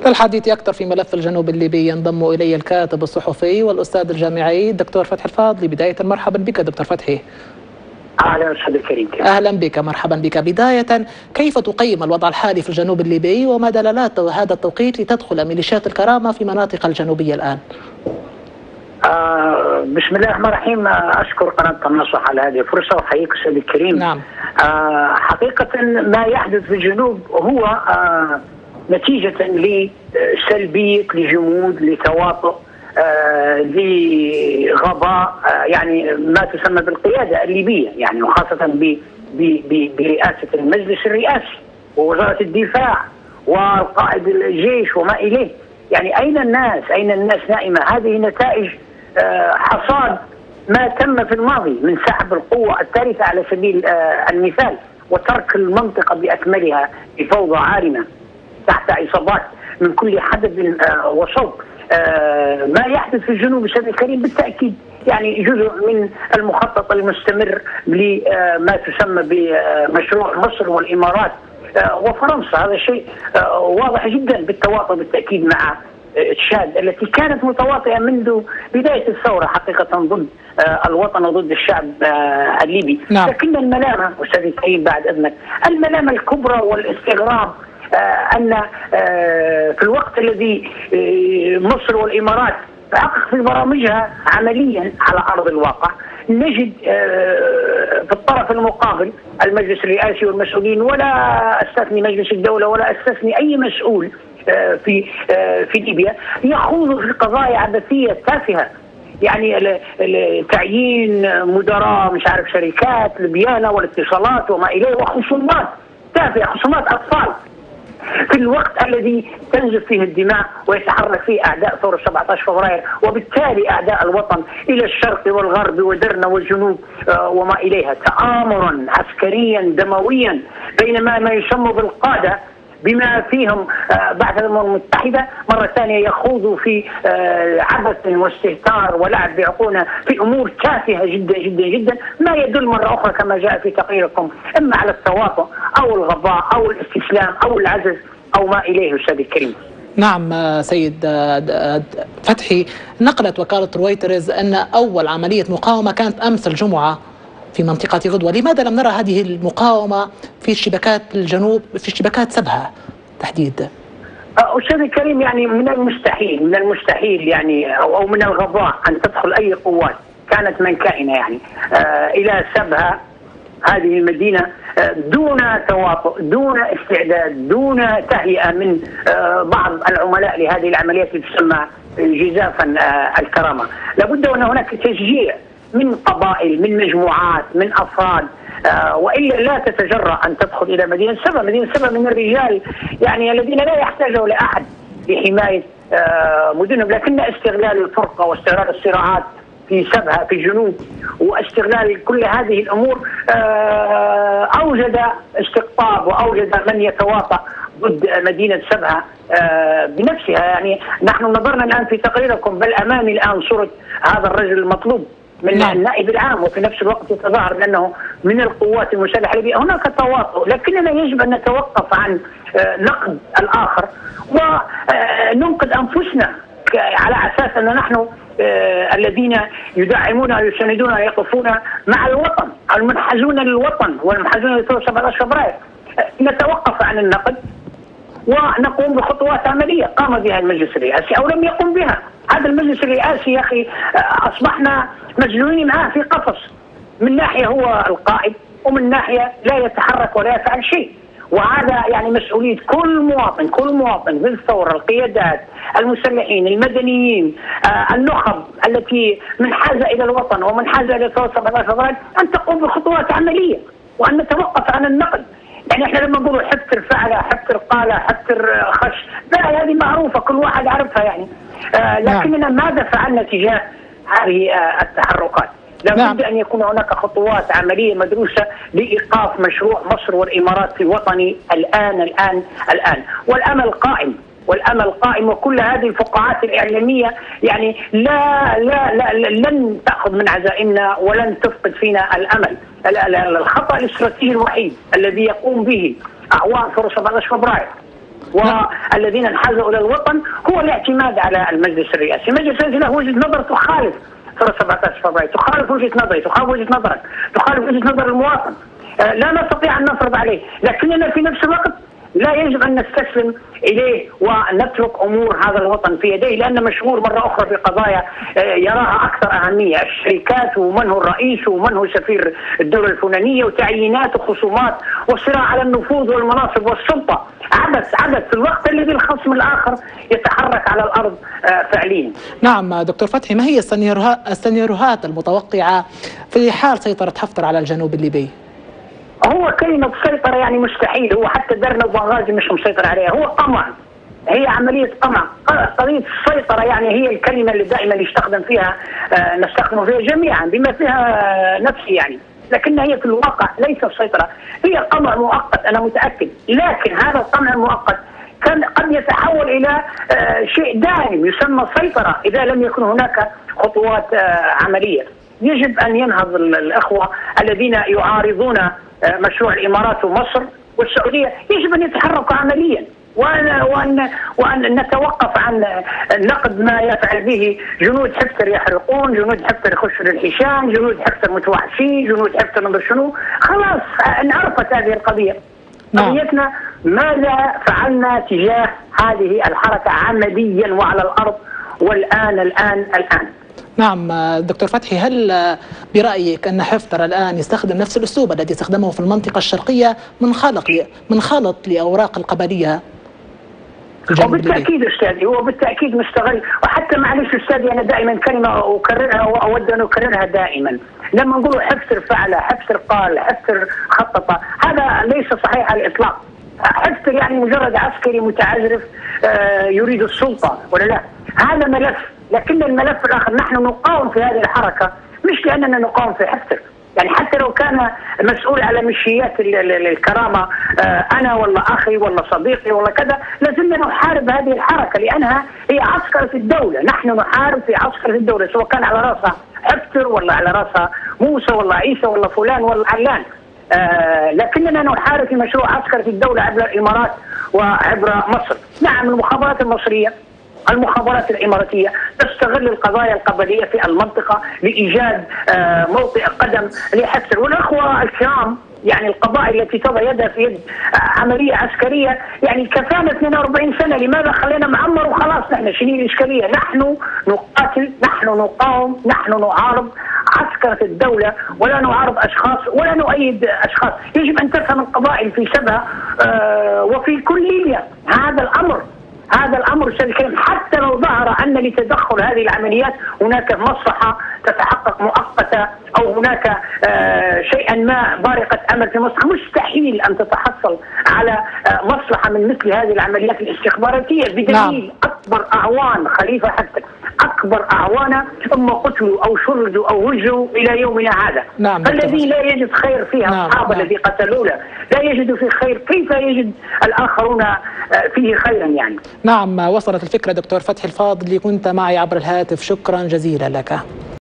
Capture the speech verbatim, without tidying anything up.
للحديث أكثر في ملف الجنوب الليبي ينضم إلي الكاتب الصحفي والأستاذ الجامعي الدكتور فتحي الفاضلي. بداية مرحبا بك دكتور فتحي. أهلا أستاذ الكريم. أهلا بك، مرحبا بك. بداية، كيف تقيم الوضع الحالي في الجنوب الليبي وما دلالات هذا التوقيت لتدخل ميليشيات الكرامة في مناطق الجنوبية الآن؟ آه بسم الله الرحمن الرحيم. أشكر قناة النصر على هذه الفرصة وأحييك أستاذ الكريم. نعم. آه حقيقة ما يحدث في الجنوب هو آه نتيجة لسلبية، لجمود، لتواطؤ، آه لغباء، آه يعني ما تسمى بالقيادة الليبية، يعني وخاصة برئاسة المجلس الرئاسي ووزارة الدفاع والقائد الجيش وما إليه. يعني أين الناس؟ أين الناس نائمة؟ هذه نتائج آه حصاد ما تم في الماضي من سحب القوة الثالثة على سبيل آه المثال، وترك المنطقة بأكملها بفوضى عارمة تحت عصابات من كل حدب آه وصوب. آه ما يحدث في الجنوب أستاذ الكريم بالتأكيد يعني جزء من المخطط المستمر لما تسمى بمشروع مصر والإمارات آه وفرنسا. هذا شيء آه واضح جدا بالتواطؤ بالتأكيد مع تشاد التي كانت متواطئة منذ بداية الثورة حقيقة ضد آه الوطن وضد الشعب آه الليبي. نعم. لكن الملامة أستاذ الكريم بعد إذنك، الملامة الكبرى والاستغراب آه أن آه في الوقت الذي آه مصر والإمارات تحقق في برامجها عمليا على أرض الواقع، نجد آه في الطرف المقابل المجلس الرئاسي والمسؤولين، ولا استثني مجلس الدولة ولا استثني أي مسؤول في في ليبيا، يخوض في قضايا عبثيه تافهه، يعني تعيين مدراء مش عارف شركات البيانه والاتصالات وما اليه، وخصومات تافهه، خصومات اطفال، في الوقت الذي تنزف فيه الدماء ويتحرك فيه اعداء ثوره سبعة عشر فبراير وبالتالي اعداء الوطن الى الشرق والغرب ودرنا والجنوب وما اليها، تآمرا عسكريا دمويا بينما ما يسمى بالقاده بما فيهم بعد الأمم المتحدة مرة ثانية يخوضوا في عبث واستهتار ولعب بعقولنا في أمور تافهة جدا جدا جدا، ما يدل مرة أخرى كما جاء في تقريركم إما على التواطؤ أو الغباء أو الاستسلام أو العجز أو ما إليه أستاذ الكريم. نعم سيد فتحي، نقلت وكالة رويترز أن أول عملية مقاومة كانت أمس الجمعة في منطقة غدوة. لماذا لم نرى هذه المقاومة في شبكات الجنوب، في شبكات سبها تحديدا؟ أستاذ الكريم، يعني من المستحيل من المستحيل يعني أو, أو من الغباء أن تدخل أي قوات كانت من كائنة يعني آه إلى سبها هذه المدينة آه دون تواطؤ، دون استعداد، دون تهيئة من آه بعض العملاء لهذه العمليات التي تسمى جزافا آه الكرامة. لابد أن هناك تشجيع من قبائل، من مجموعات، من أفراد، آه وإلا لا تتجرأ أن تدخل إلى مدينة سبا. مدينة سبا من الرجال يعني الذين لا يحتاجوا لأحد لحماية آه مدنهم، لكن استغلال الفرقة واستغلال الصراعات في سبها في الجنوب واستغلال كل هذه الأمور آه أوجد استقطاب وأوجد من يتواطأ ضد مدينة سبها آه بنفسها. يعني نحن نظرنا الآن في تقريركم، بل أمامي الآن صورة هذا الرجل المطلوب من نعم. النائب العام، وفي نفس الوقت يتظاهر بأنه من القوات المسلحة الليبية. هناك تواطؤ، لكننا يجب أن نتوقف عن نقد الآخر وننقد أنفسنا على أساس أن نحن الذين يدعمون ويساندون ويقفون مع الوطن، المنحازون للوطن والمنحازون لثورة سبعة عشر فبراير، نتوقف عن النقد ونقوم بخطوات عملية قام بها المجلس الرئاسي أو لم يقم بها. هذا المجلس الرئاسي يا أخي أصبحنا مجنونين معه في قفص، من ناحية هو القائد ومن ناحية لا يتحرك ولا يفعل شيء، وهذا يعني مسؤولية كل مواطن كل مواطن في الثورة، القيادات، المسلحين، المدنيين، آه النخب التي منحازة إلى الوطن ومنحازة إلى ثورة سبعة عشر فبراير أن تقوم بخطوات عملية وأن نتوقف عن النقد. يعني احنا لما نقول حفتر فعل، حفتر قال، حفتر خش، لا هذه معروفة كل واحد عرفها يعني. آه لكننا ماذا فعلنا تجاه هذه آه التحركات؟ لابد أن يكون هناك خطوات عملية مدروسة لإيقاف مشروع مصر والإمارات في وطني الآن الآن الآن والأمل قائم والأمل قائم وكل هذه الفقاعات الإعلامية يعني لا لا لا لن تأخذ من عزائمنا ولن تفقد فينا الأمل. الخطأ الاستراتيجي الوحيد الذي يقوم به أعوان ثورة سبعة عشر فبراير والذين انحازوا الى الوطن هو الاعتماد على المجلس الرئاسي. المجلس الرئاسي له وجهه نظر تخالف ثوره سبعة عشر فبراير، تخالف وجهه نظري، تخالف وجهه نظرك، تخالف وجهه نظر المواطن. لا نستطيع ان نفرض عليه، لكننا في نفس الوقت لا يجب ان نستسلم اليه ونترك امور هذا الوطن في يديه، لانه مشغول مره اخرى بقضايا يراها اكثر اهميه، الشركات ومن هو الرئيس ومن هو سفير الدوله الفلانيه وتعيينات وخصومات والصراع على النفوذ والمناصب والسلطه. عبث عبث في الوقت الذي الخصم الاخر يتحرك على الارض فعليا. نعم دكتور فتحي، ما هي السيناريوهات المتوقعه في حال سيطره حفتر على الجنوب الليبي؟ هو كلمة سيطرة يعني مستحيل، هو حتى درنا وبنغازي مش مسيطر عليها، هو قمع، هي عملية قمع. قضية السيطرة يعني هي الكلمة اللي دائما يستخدم فيها آه نستخدم فيها جميعا بما فيها نفسي يعني، لكنها هي في الواقع ليست سيطرة، هي قمع مؤقت أنا متأكد، لكن هذا القمع المؤقت كان قد يتحول إلى آه شيء دائم يسمى سيطرة إذا لم يكن هناك خطوات آه عملية. يجب أن ينهض الأخوة الذين يعارضون مشروع الامارات ومصر والسعوديه، يجب ان يتحركوا عمليا وان وان وان نتوقف عن نقد ما يفعل به جنود حفتر يحرقون، جنود حفتر يخشوا للحشام، جنود حفتر متوحشين، جنود حفتر نظر شنو، خلاص انعرفت هذه القضيه. قضيتنا ماذا فعلنا تجاه هذه الحركه عمليا وعلى الارض، والان الان الان. نعم دكتور فتحي، هل برأيك أن حفتر الآن يستخدم نفس الأسلوب الذي استخدمه في المنطقة الشرقية من خلق من خلط لأوراق القبلية؟ هو بالتأكيد أستاذي، هو بالتأكيد مستغل، وحتى معلش أستاذي أنا دائما كلمة أكررها وأود أن أكررها دائما، لما نقول حفتر فعل، حفتر قال، حفتر خطط، هذا ليس صحيح على الإطلاق. حفتر يعني مجرد عسكري متعجرف يريد السلطة ولا لا، هذا ملف، لكن الملف الآخر نحن نقاوم في هذه الحركة مش لأننا نقاوم في حفتر، يعني حتى لو كان مسؤول على مشيات الكرامة أنا ولا أخي ولا صديقي ولا كذا، لازلنا نحارب هذه الحركة لأنها هي عسكرة الدولة، نحن نحارب في عسكرة الدولة سواء كان على رأسها حفتر ولا على رأسها موسى ولا عيسى ولا فلان ولا علان. آه لكننا نحارب في مشروع عسكرة الدولة عبر الإمارات وعبر مصر. نعم المخابرات المصرية المخابرات الإماراتية تستغل القضايا القبلية في المنطقة لإيجاد آه موطئ قدم لحفتر، والأخوة الكرام يعني القبائل التي تضع يدها في يد عملية عسكرية يعني كفانا اثنين وأربعين سنة، لماذا خلينا معمر وخلاص؟ نحن شنو الإشكالية؟ نحن نقاتل، نحن نقاوم، نحن نعارض عسكرة الدولة ولا نعارض أشخاص ولا نؤيد أشخاص. يجب أن تفهم القبائل في سبها آه وفي كل ليبيا هذا الأمر، هذا الأمر أستاذ الكريم، حتى لو ظهر أن لتدخل هذه العمليات هناك مصلحة تتحقق مؤقتة أو هناك آه شيئا ما بارقة أمل في مصلحة، مستحيل أن تتحصل على آه مصلحة من مثل هذه العمليات الاستخباراتية، بدليل نعم. أكبر أعوان خليفة حفتر، أكبر أعوانه إما قتلوا أو شردوا أو هجروا إلى يومنا هذا. نعم. الذي لا يجد خير فيها نعم. أصحاب نعم. الذي قتلوه لا يجد في خير، كيف يجد الآخرون فيه خيرا يعني؟ نعم وصلت الفكرة دكتور فتحي الفاضلي، كنت معي عبر الهاتف، شكرا جزيلا لك.